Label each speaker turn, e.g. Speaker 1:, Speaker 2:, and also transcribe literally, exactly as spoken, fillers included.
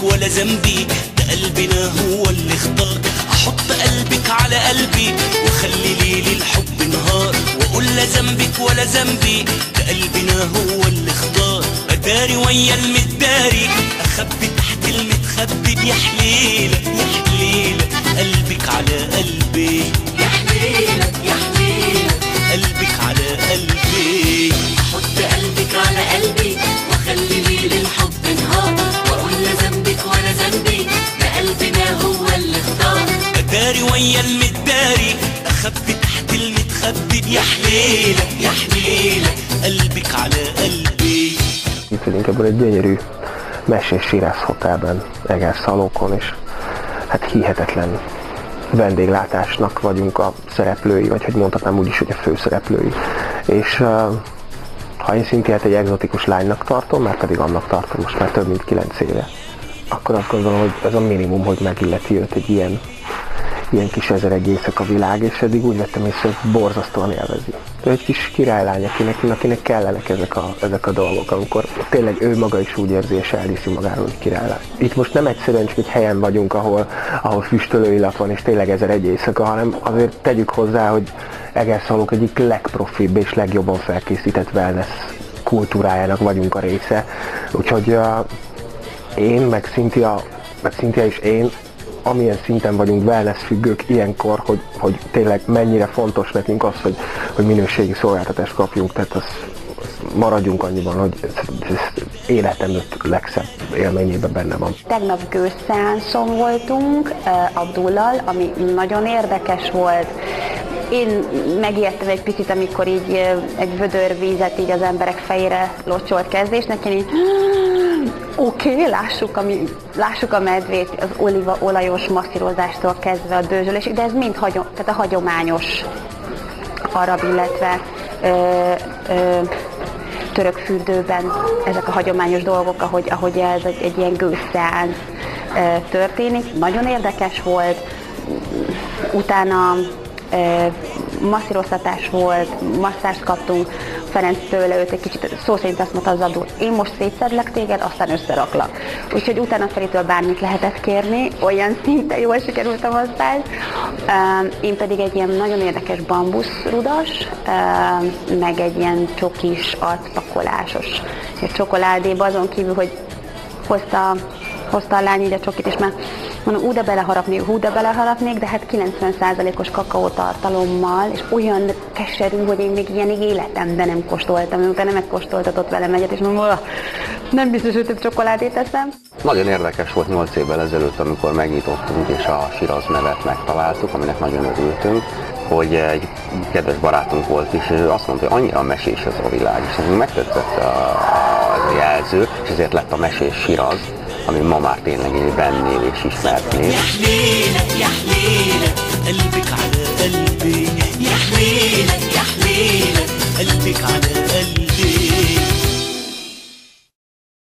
Speaker 1: ذنبك ولا ذنبي، ده قلبنا هو اللي اختار. احط قلبك على قلبي وخلي ليلي الحب نهار، واقول لا ذنبك ولا ذنبي، ده قلبنا هو اللي اختار. اداري ويا المداري، اخبي تحت المتخبي، يا حليلة يا حليلة قلبك على قلبي،
Speaker 2: يا حليلة يا حليلة
Speaker 1: قلبك على قلبي.
Speaker 2: احط قلبك على قلبي واخلي ليل الحب نهار، واقول لا ذنبك ولا ذنبي، ده قلبنا هو اللي اختار.
Speaker 1: اداري ويا المداري، اخبي تحت المتخبي، يا حليلة يا حليلة قلبك على قلبي.
Speaker 3: Itt vagyunk ebből egy gyönyörű mesés sírászhotelben, Egerszalókon, és hát hihetetlen vendéglátásnak vagyunk a szereplői, vagy hogy mondhatnám úgy is, hogy a főszereplői. És uh, ha én Cintiát egy egzotikus lánynak tartom, már pedig annak tartom most már több mint kilenc éve, akkor azt gondolom, hogy ez a minimum, hogy megilleti őt egy ilyen, ilyen kis ezer egy éjszaka világ, és eddig úgy vettem észre, hogy borzasztóan élvezi. Ő egy kis királylány, akinek, akinek kellenek ezek a, ezek a dolgok, amikor tényleg ő maga is úgy érzi, és elhiszi magáról, hogy királylány. Itt most nem egyszerűen csak egy helyen vagyunk, ahol, ahol füstölő illat van, és tényleg ezer egy éjszaka, hanem azért tegyük hozzá, hogy Egerszalók egyik legprofibb és legjobban felkészített wellness kultúrájának vagyunk a része. Úgyhogy uh, én, meg Cintia, meg Cintia és én, amilyen szinten vagyunk wellness függők ilyenkor, hogy, hogy tényleg mennyire fontos nekünk az, hogy, hogy minőségi szolgáltatást kapjunk, tehát az, az maradjunk annyiban, hogy ez, ez életem öt legszebb élményében benne van.
Speaker 4: Tegnap gőzszeánszon voltunk uh, Abdullal, ami nagyon érdekes volt. Én megijedtem egy picit, amikor így uh, egy vödör vízet így az emberek fejére locsolt kezdésnek, én így oké, okay, lássuk, ami, lássuk a medvét, az olívaolajos masszírozástól kezdve a dőzsölésig, de ez mind hagyom, tehát a hagyományos arab, illetve ö, ö, török fürdőben ezek a hagyományos dolgok, ahogy, ahogy ez egy, egy ilyen gőzszeánsz történik. Nagyon érdekes volt, utána ö, masszíroztatás volt, masszást kaptunk, Ferenc tőle őt egy kicsit, szó szerint azt mondta az Abdul, én most szétszedlek téged, aztán összeraklak. Úgyhogy utána Feritől bármit lehetett kérni, olyan szinten jól sikerült a masszázs. Én pedig egy ilyen nagyon érdekes bambuszrudas, meg egy ilyen csokis arcpakolásos. Egy csokoládéba azon kívül, hogy hozta, hozta a lány ide csokit, és már mondom, úgy de beleharapnék, hú de beleharapnék, de hát kilencven százalékos kakaótartalommal, és olyan keserű, hogy én még ilyen életemben nem kóstoltam, utána megkóstoltatott velem egyet, és mondom, nem biztos, hogy több csokoládét eszem.
Speaker 5: Nagyon érdekes volt nyolc évvel ezelőtt, amikor megnyitottunk és a Shiraz nevet megtaláltuk, aminek nagyon örültünk, hogy egy kedves barátunk volt, és ő azt mondta, hogy annyira mesés ez a világ, és nekünk megtetszett a, a, ez a jelző, és ezért lett a mesés Shiraz, ami ma már tényleg vennél és ismertnél.